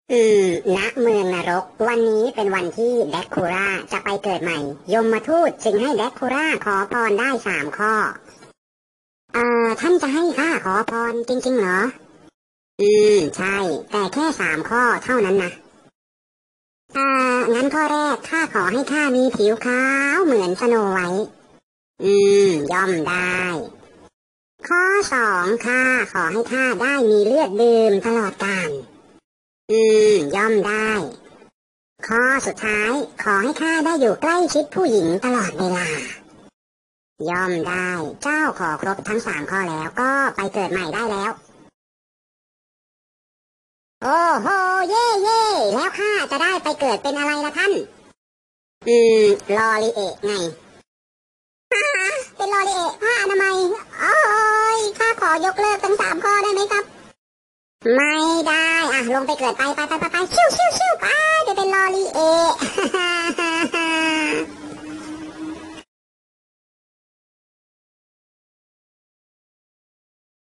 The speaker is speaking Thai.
ณเมืองนรกวันนี้เป็นวันที่แดกคูล่าจะไปเกิดใหม่ยมทูตจึงให้แดกคูล่าขอพรได้3 ข้อท่านจะให้ข้าขอพรจริงๆเหรอใช่แต่แค่3 ข้อเท่านั้นนะงั้นข้อแรกข้าขอให้ข้ามีผิวขาวเหมือนสโนไวท์ย่อมได้ข้อ2ข้าขอให้ข้าได้มีเลือดดื่มตลอดกาลย่อมได้ข้อสุดท้ายขอให้ข้าได้อยู่ใกล้ชิดผู้หญิงตลอดเวลาย่อมได้เจ้าขอครบทั้ง3 ข้อแล้วก็ไปเกิดใหม่ได้แล้วโอ้โหเย่เย่แล้วข้าจะได้ไปเกิดเป็นอะไรล่ะท่านลอรีเอะไงเป็นลอรีเอะผ้าอนามัยโอ้ยข้าขอยกเลิกทั้ง3 ข้อได้ไหมครับไม่ได้ลงไปเกิดไปชิวไป